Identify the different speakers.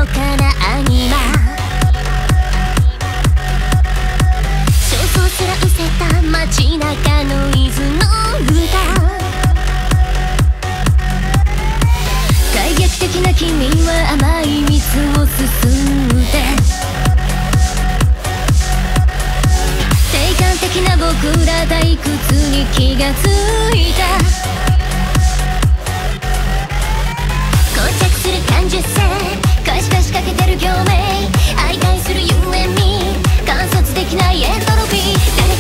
Speaker 1: のかなアニマ焦燥すら失せた街中ノイズの歌開劇的な君は甘い蜜をすすって定感的な僕ら退屈に気がついた膠着する感受性可視化しかけてる共鳴相対するゆえに観察できないエントロピー